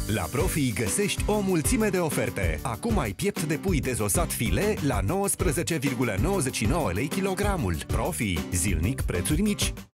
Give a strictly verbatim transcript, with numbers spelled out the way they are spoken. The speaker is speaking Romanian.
La Profi găsești o mulțime de oferte. Acum ai piept de pui dezosat file la nouăsprezece virgulă nouăzeci și nouă lei kilogramul. Profi, zilnic prețuri mici.